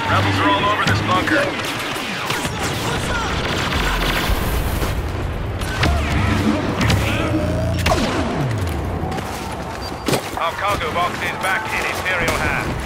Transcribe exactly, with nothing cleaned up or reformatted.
Rebels are all over this bunker. Our cargo box is back in Imperial hands.